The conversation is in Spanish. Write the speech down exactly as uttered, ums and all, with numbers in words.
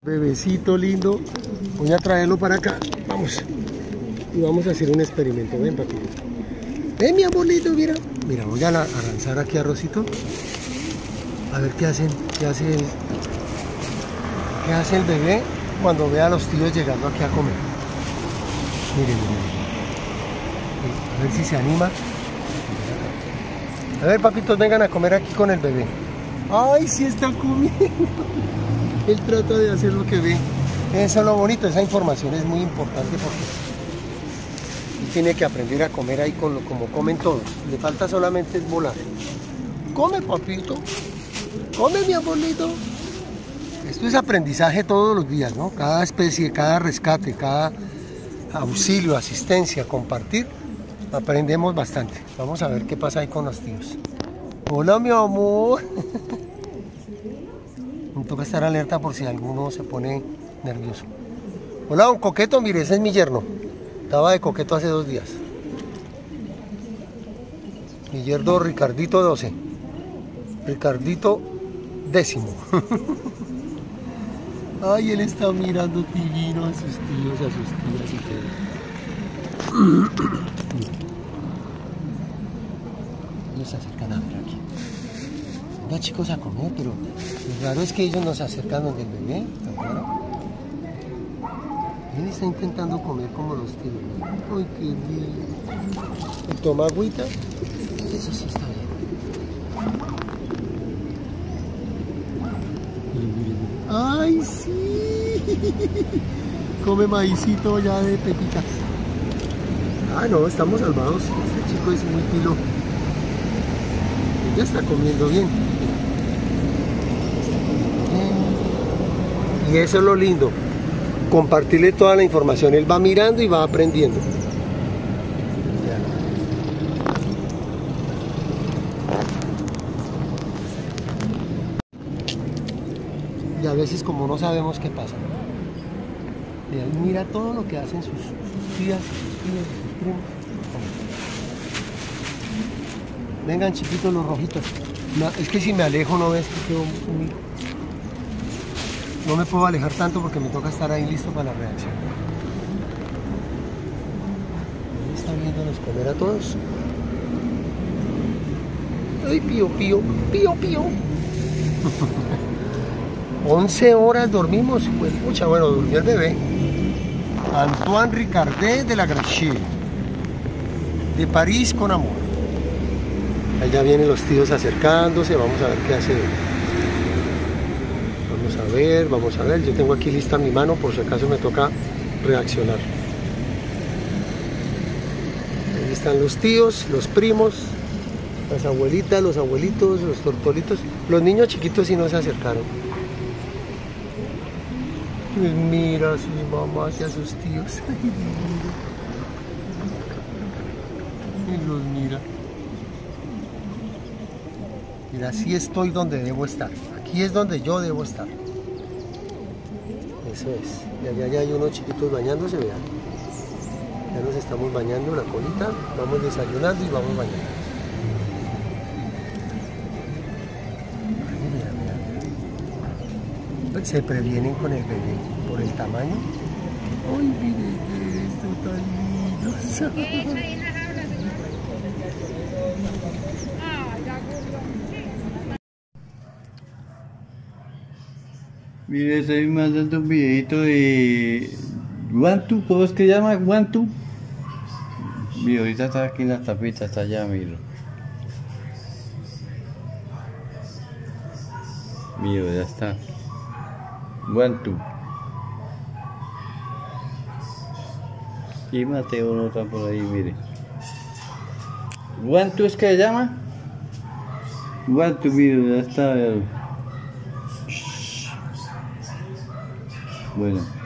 Bebecito lindo, voy a traerlo para acá, vamos, y vamos a hacer un experimento. Ven, papi, ven, mi amorito, mira, mira, voy a, la, a lanzar aquí a Rosito, a ver qué hacen, qué hace, qué hace el bebé cuando ve a los tíos llegando aquí a comer. Miren, miren, a ver si se anima. A ver, papitos, vengan a comer aquí con el bebé. Ay, sí está comiendo. Él trata de hacer lo que ve. Eso es lo bonito, esa información es muy importante porque él tiene que aprender a comer ahí con lo, como comen todos. Le falta solamente es volar. Come, papito. Come, mi amorito. Esto es aprendizaje todos los días, ¿no? Cada especie, cada rescate, cada auxilio, asistencia, compartir, aprendemos bastante. Vamos a ver qué pasa ahí con los tíos. Hola, mi amor. Me toca estar alerta por si alguno se pone nervioso. Hola, don Coqueto, mire, ese es mi yerno. Estaba de coqueto hace dos días. Mi yerno Ricardito doce. Ricardito décimo. Ay, él está mirando divino a sus tíos, a sus tías y todo. Ellos se acercan a ver aquí. Venga, chicos, a comer, pero lo raro es que ellos no se acercan donde el bebé. Él está intentando comer como los tíos. Ay, qué lindo. ¿Y toma agüita? Eso sí está bien. ¡Ay, sí! Come maicito ya de pepitas. Ah, no, estamos salvados. Este chico es muy pilo. Ya está comiendo bien. Y eso es lo lindo. Compartirle toda la información. Él va mirando y va aprendiendo. Y a veces como no sabemos qué pasa. Y él mira todo lo que hacen sus, sus tías, sus tíos, sus primos. Vengan, chiquitos, los rojitos. No, es que si me alejo no ves que quedo muy... No me puedo alejar tanto porque me toca estar ahí listo para la reacción. Ahí está viéndonos comer a todos. Ay, pío, pío, pío, pío. once horas dormimos. Pues, pucha, bueno, durmió el bebé. Antoine Ricardet de la Gracie. De París con amor. Allá vienen los tíos acercándose. Vamos a ver qué hace. Vamos a ver, vamos a ver. Yo tengo aquí lista mi mano por si acaso me toca reaccionar. Ahí están los tíos, los primos, las abuelitas, los abuelitos, los tortolitos. Los niños chiquitos sí no se acercaron. Pues mira a su mamá hacia sus tíos. Y los mira. Mira, así estoy donde debo estar. Aquí es donde yo debo estar. Eso es. Y allá ya hay unos chiquitos bañándose, vean. Ya nos estamos bañando la colita. Vamos desayunando y vamos bañando. Mira, mira. Se previenen con el bebé por el tamaño. ¡Ay, mire esto tan lindo! Mire, estoy mandando un videito de Guantu, ¿cómo es que se llama? Guantu. Mira, ahorita está aquí en la tapita, está allá, miro. Mira, ya está. Guantu. Y Mateo no está por ahí, mire. Guantu es que se llama. Guantu, mira, ya está. Bueno.